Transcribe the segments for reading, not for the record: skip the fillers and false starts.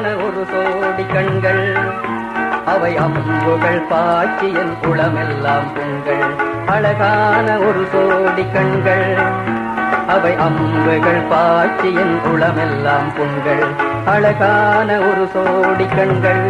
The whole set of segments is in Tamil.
அழகான ஒரு சோடி கண்கள், அவை அம்புகள் பாய்ச்சி என் குளமெல்லாம் புண்கள். அழகான ஒரு சோடி கண்கள், அவை அம்புகள் பாய்ச்சி என் குளமெல்லாம் புண்கள். அழகான ஒரு சோடி கண்கள்.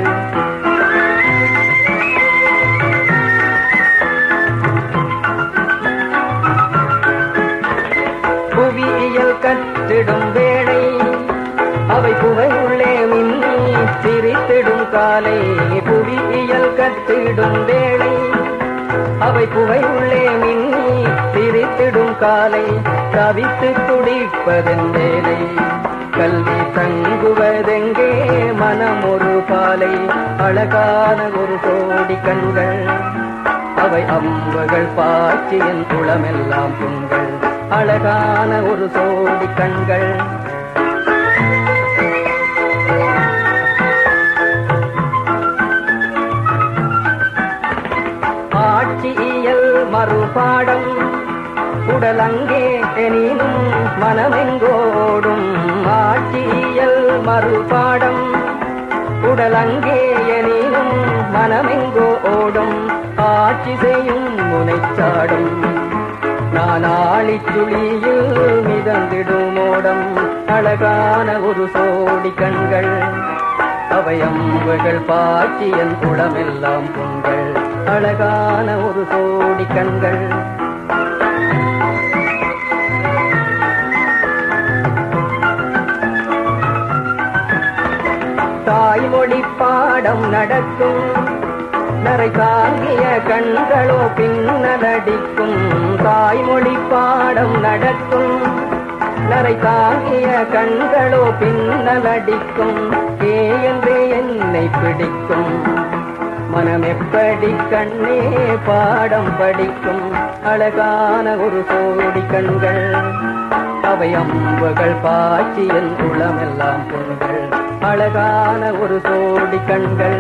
புவியியல் கற்றிடும் வேளை, அவை புகை உள்ளே மின்னி சிரித்திடும் காலை. புவியியல் கற்றிடும் வேளை, அவை புகை உள்ளே மின்னி சிரித்திடும் காலை. தவித்து துடிப்பதன் வேலை, கல்வி தங்குவதெங்கே மனம் ஒரு பாலை. அழகான ஒரு கோடி கண்கள், அவை அம்புகள் பாய்ச்சி என் குளமெல்லாம் புண்கள். அழகான ஒரு சோடி கண்கள். ஆட்சியியல் மறுபாடம், உடலங்கே எனினும் மனமெங்கோடும். ஆட்சியியல் மறுபாடம், உடலங்கே எனினும் மனமெங்கோ ஓடும். ஆட்சி செய்யும் முனைச்சாடும், நான் ஆழிச்சுளியில் மிதந்திடும் ஓடம். அழகான ஒரு சோடி கண்கள், அவை அம்புகள் பாய்ச்சி என் குளமெல்லாம் புண்கள். அழகான ஒரு சோடி கண்கள். தாய்மொழி பாடம் நடக்கும், நரை தாங்கிய கண்களோ பின்னலடிக்கும். தாய்மொழி பாடம் நடக்கும், நரை தாங்கிய கண்களோ பின்னலடிக்கும். ஏ என்றே என்னை பிடிக்கும், மனம் எப்படி கண்ணே பாடம் படிக்கும். அழகான ஒரு சோடி கண்கள், அவை அம்புகள் பாய்ச்சி என் குளமெல்லாம் புண்கள். அழகான ஒரு சோடி கண்கள்.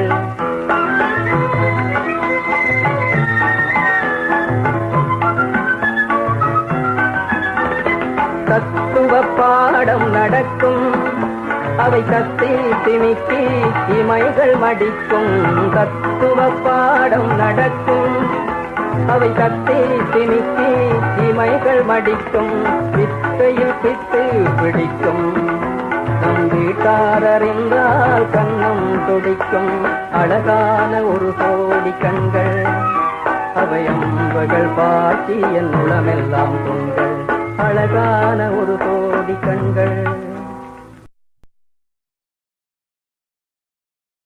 தத்துவ பாடம் நடக்கும், அவை கத்தி திமிக்கி இமைகள் மடிக்கும். தத்துவ பாடம் நடக்கும், அவை கத்தி திமிக்கி இமைகள் மடிக்கும். வித்தையில் பித்து பிடிக்கும், நம் வீட்டாரறிந்தால் கண்ணம் துடிக்கும். அழகான ஒரு கோடி கண்கள், அவை அம்புகள் பாய்ச்சி என் உளமெல்லாம் புண்கள். அழகான ஒரு கோடி கண்கள்.